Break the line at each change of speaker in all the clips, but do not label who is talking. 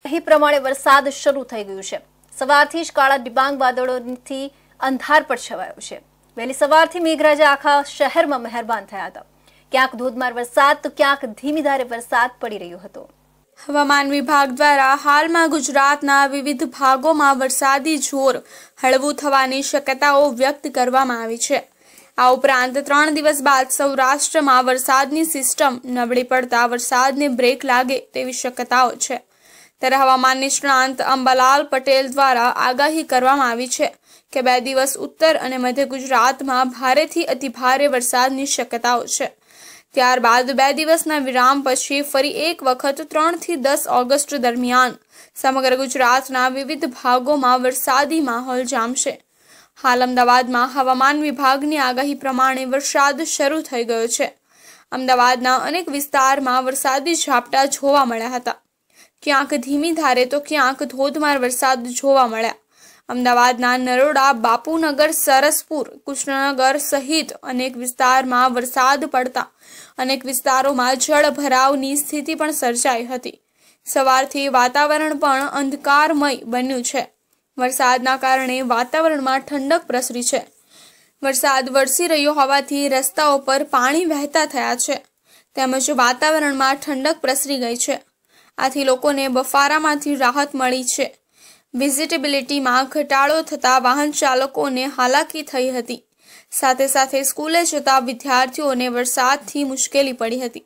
અહીં પ્રમાણે વરસાદ શરૂ થઈ ગયું છે। સવારથી જ કાળા ડિબાંગ વાદળોથી અંધારપટ છવાયો છે। વહેલી સવારથી મેઘરાજા આખા શહેરમાં મહેરબાન થયા હતા। ક્યાંક ધોધમાર વરસાદ તો ક્યાંક ધીમી ધારે વરસાદ પડી રહ્યો હતો।
હવામાન વિભાગ દ્વારા હાલમાં ગુજરાતના વિવિધ ભાગોમાં વરસાદી જોર હળવું થવાની શક્યતાઓ વ્યક્ત કરવામાં આવી છે। આ ઉપરાંત 3 દિવસ બાદ સૌરાષ્ટ્રમાં વરસાદની સિસ્ટમ નબળી પડતા વરસાદને બ્રેક લાગે તેવી શક્યતાઓ છે। ત્યારે હવામાન નિષ્ણાંત અંબાલાલ પટેલ દ્વારા આગાહી કરવામાં આવી છે કે 2 દિવસ ઉત્તર અને મધ્ય ગુજરાતમાં ભારેથી અતિભારે વરસાદની શક્યતાઓ છે। ત્યારબાદ 2 દિવસના વિરામ પછી ફરી એક વખત 3 થી 10 ઓગસ્ટ દરમિયાન સમગ્ર ગુજરાતના વિવિધ ભાગોમાં વરસાદી માહોલ જામશે। હાલ અમદાવાદમાં હવામાન વિભાગની આગાહી પ્રમાણે વરસાદ શરૂ થઈ ગયો છે। અમદાવાદના અનેક વિસ્તારમાં વરસાદી ઝાપટા જોવા મળ્યા હતા। ક્યાંક ધીમી ધારે તો ક્યાંક ધોધમાર વરસાદ જોવા મળ્યા। અમદાવાદના નરોડા, બાપુનગર, સરસપુર, કૃષ્ણનગર સહિત અનેક વિસ્તારમાં વરસાદ પડતા અનેક વિસ્તારોમાં જળ ભરાવની સ્થિતિ પણ સર્જાઈ હતી। સવારથી વાતાવરણ પણ અંધકારમય બન્યું છે। વરસાદના કારણે વાતાવરણમાં ઠંડક પ્રસરી છે। વરસાદ વરસી રહ્યો હોવાથી રસ્તાઓ પર પાણી વહેતા થયા છે તેમજ વાતાવરણમાં ઠંડક પ્રસરી ગઈ છે। આથી લોકોને બફારામાંથી રાહત મળી છે। વિઝિટેબિલિટીમાં ઘટાડો થતા વાહન ચાલકોને હાલાકી થઈ હતી। સાથે સાથે સ્કૂલે જતા વિદ્યાર્થીઓને વરસાદથી મુશ્કેલી પડી હતી।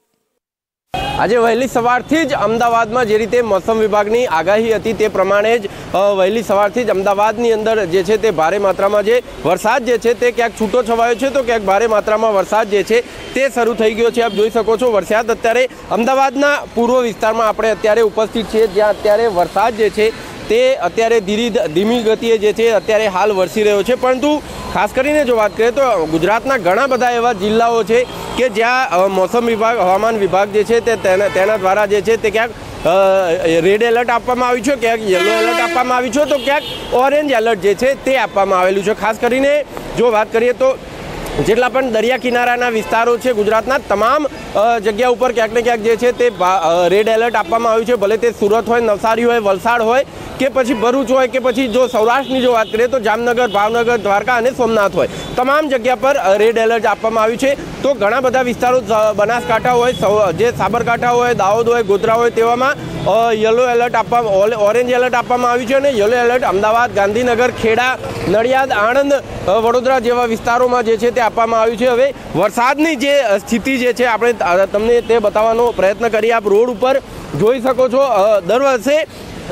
આજે વહેલી સવારથી જ અમદાવાદમાં જે રીતે મોસમ વિભાગની આગાહી હતી તે પ્રમાણે જ વહેલી સવારથી જ અમદાવાદની અંદર જે છે તે ભારે માત્રામાં જે વરસાદ જે છે તે ક્યાંક છૂટો છવાયો છે તો ક્યાંક ભારે માત્રામાં વરસાદ જે છે તે શરૂ થઈ ગયો છે। આપ જોઈ શકો છો વરસાદ અત્યારે અમદાવાદના પૂર્વ વિસ્તારમાં આપણે અત્યારે ઉપસ્થિત છીએ જ્યાં અત્યારે વરસાદ જે છે તે અત્યારે ધીમી ગતિએ જે છે અત્યારે હાલ વરસી રહ્યો છે। પરંતુ ખાસ કરીને જો વાત કરીએ તો ગુજરાતના ઘણા બધા એવા જિલ્લાઓ છે કે જ્યાં મોસમ વિભાગ હવામાન વિભાગ જે છે તેના દ્વારા જે છે તે ક્યાંક રેડ એલર્ટ આપવામાં આવ્યું છે, ક્યાંક યલો એલર્ટ આપવામાં આવ્યું છે તો ક્યાંક ઓરેન્જ એલર્ટ જે છે તે આપવામાં આવેલું છે। ખાસ કરીને જો વાત કરીએ તો જેટલા પણ દરિયા કિનારાના વિસ્તારો છે ગુજરાતના તમામ જગ્યા ઉપર ક્યાંક ને ક્યાંક જે છે તે રેડ એલર્ટ આપવામાં આવ્યું છે। ભલે તે સુરત હોય, નવસારી હોય, વલસાડ હોય કે પછી ભરૂચ હોય કે પછી જો સૌરાષ્ટ્રની જો વાત કરીએ તો જામનગર, ભાવનગર, દ્વારકા અને સોમનાથ હોય તમામ જગ્યા પર રેડ એલર્ટ આપવામાં આવ્યું છે। તો ઘણા બધા વિસ્તારો બનાસકાંઠા હોય, જે સાબરકાંઠા હોય, દાહોદ હોય, ગોધરા હોય તેવામાં યલો એલર્ટ ઓરેન્જ એલર્ટ આપવામાં આવ્યું છે। અને યલો એલર્ટ અમદાવાદ, ગાંધીનગર, ખેડા, નડિયાદ, આણંદ, વડોદરા જેવા વિસ્તારોમાં જે છે તે આપવામાં આવ્યું છે। હવે વરસાદની જે સ્થિતિ જે છે આપણે તમને તે બતાવવાનો પ્રયત્ન કરીએ। આપ રોડ ઉપર જોઈ શકો છો દર વર્ષે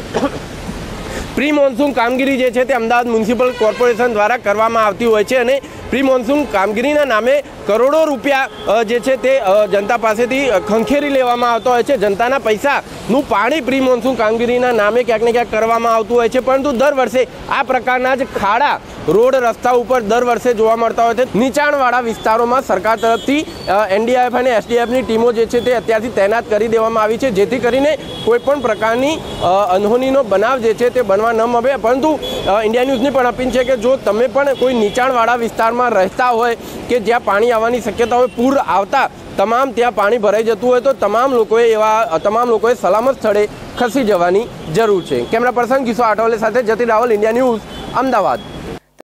પ્રી મોન્સૂન કામગીરી જે છે તે અમદાવાદ મ્યુનિસિપલ કોર્પોરેશન દ્વારા કરવામાં આવતી હોય છે અને પ્રી મોન્સૂન કામગીરીના નામે કરોડો રૂપિયા જે છે તે જનતા પાસેથી ખંખેરી લેવામાં આવતા હોય છે। જનતાના પૈસાનું પાણી પ્રી મોન્સૂન કામગીરીના નામે ક્યાંક ને ક્યાંક કરવામાં આવતું હોય છે। પરંતુ દર વર્ષે આ પ્રકારના જ ખાડા રોડ રસ્તા ઉપર દર વર્ષે જોવા મળતા હોય છે। નીચાણવાળા વિસ્તારોમાં સરકાર તરફથી એનડીઆરએફ અને એસડીએફની ટીમો જે છે તે અત્યારથી તૈનાત કરી દેવામાં આવી છે જેથી કરીને કોઈપણ પ્રકારની અનહોનીનો બનાવ જે છે તે બનવા ન મળે। પરંતુ ઇન્ડિયા ન્યૂઝની પણ અપીલ છે કે જો તમે પણ કોઈ નીચાણવાળા વિસ્તારમાં રહેતા હોય કે જ્યાં પાણી આવવાની શક્યતા હોય, પૂર આવતા ત્યાં પાણી ભરાઈ જતું હોય તો તમામ લોકોએ સલામત સ્થળે ખસી જવાની જરૂર છે। કેમેરા પર્સન કિશોર આઠવલે સાથે જતી રાવલ, ઇન્ડિયા ન્યૂઝ, અમદાવાદ।